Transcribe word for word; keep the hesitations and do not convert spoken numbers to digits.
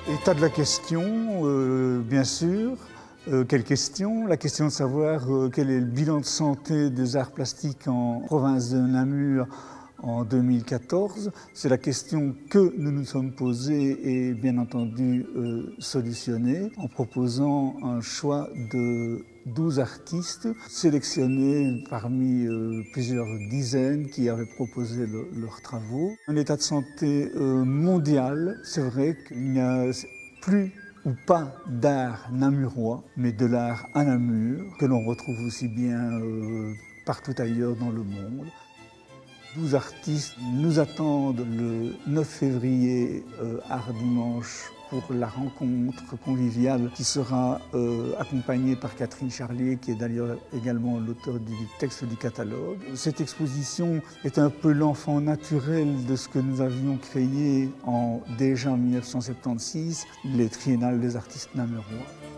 État de la question, euh, bien sûr. Euh, quelle question? La question de savoir euh, quel est le bilan de santé des arts plastiques en province de Namur en deux mille quatorze. C'est la question que nous nous sommes posée et bien entendu euh, solutionnée en proposant un choix de douze artistes sélectionnés parmi euh, plusieurs dizaines qui avaient proposé le, leurs travaux. Un état de santé euh, mondial, c'est vrai qu'il n'y a plus ou pas d'art namurois, mais de l'art à Namur, que l'on retrouve aussi bien euh, partout ailleurs dans le monde. douze artistes nous attendent le neuf février euh, Art Dimanche pour la rencontre conviviale qui sera euh, accompagnée par Catherine Charlier, qui est d'ailleurs également l'auteur du texte du catalogue. Cette exposition est un peu l'enfant naturel de ce que nous avions créé en, déjà en mille neuf cent soixante-seize, les Triennales des artistes namurois.